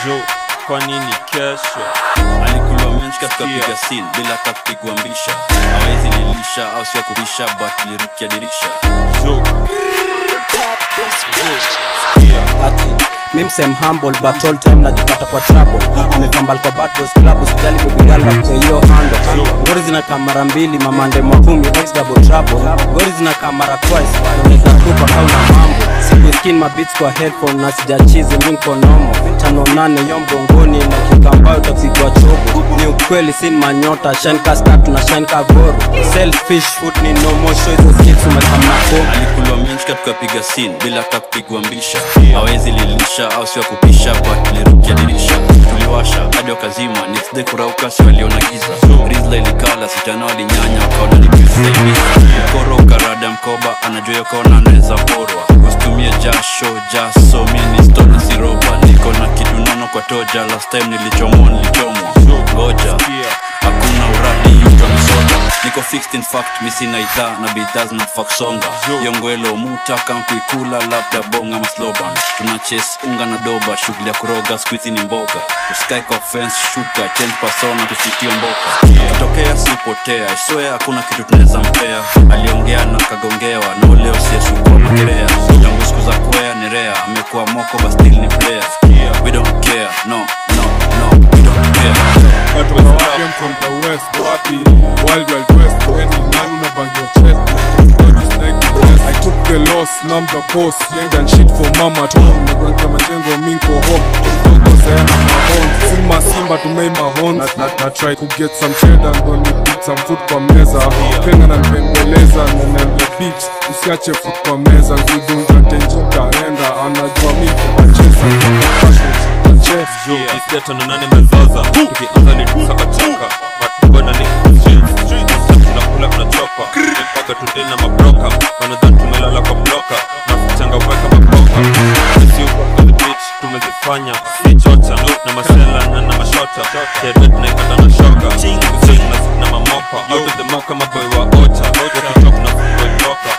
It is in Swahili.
Jo, kwa nini kesho? Alikula mench katika piga scene bila kupigwa mbisha. Hawezi nilisha au sio kubisha but lirukia dirisha. Jo. Mimi same humble but all time najipata kwa trouble. Nimepambal kwa bad boys club usijali kubigala kwa hiyo handle. Gori zina kamera mbili mamande makumi ex double trouble. Gori zina kamera twice nitakupa kama mambo. Siku skin my beats kwa headphone na sijachizi mimi kwa nomo. 58 yo mgongoni na kikambao taksigwa chogo. Ni ukweli sin manyota shine ka start na shine ka goro. Selfish food ni no more show hizo skills umekamna kwa. Alikula mench katika piga scene bila kupigwa mbisha. Hawezi lilisha au sio kupisha but lirukia dirisha. Tuliwasha hadi wakazima next day kurauka si waliona giza. Rizla ilikala sitana walinyanya wakaona ni kisaidia. Mkoro karada mkoba anajua kona anaweza porwa. Usitumie jasho jaso mini stone siroba. Niko na kitu nono kwa toja last time nilichomwa. Ngoja hakuna uradi yuto msoda. Niko fixed in fact misina idha na bidaz na fuck songa. Yongwelo muta kampuikula labda bonga masloban. Tuna chase unga na doba shughuli ya kuroga squeezy ni mboga. Uskai kwa fence shuka change persona tusitio mboka. Kitokea sipotea I hakuna kitu tunaweza mpea. Aliongea na kagongewa no leo siyeshukua makerea. Tangu siku za kwea ni rea amekuwa moko but still ni player. We don't care no we don't care. But when I came from the west, wapi wild west, any man una bang your chest. I took the loss, numb the boss, young and shit for mama at home. Nagwanka majengo minko home, togo sayana mahon. Simba to make my horns. I try to get some cheddar and gonna eat some food kwa meza. Penga na nipembeleza, nenele beach, usiache food kwa meza. Zidunga tenjuka, enda, anajua miko machesa. Jo, isteto na nane mezoza. Tukianza ni tusaka chaka matubona ni kuchil. Tunakula tunachoka mpaka tudeni na mabroka. Wanadhani tumelala kwa bloka na kuchanga weka maboka. Sisi uko kwa the beach tumezifanya si chocha na masela na mashota. Kedwe tunaikata na shoka. Kusing na mamoka. Out of the moka maboy wa ocha. Kutok na fuko iboka.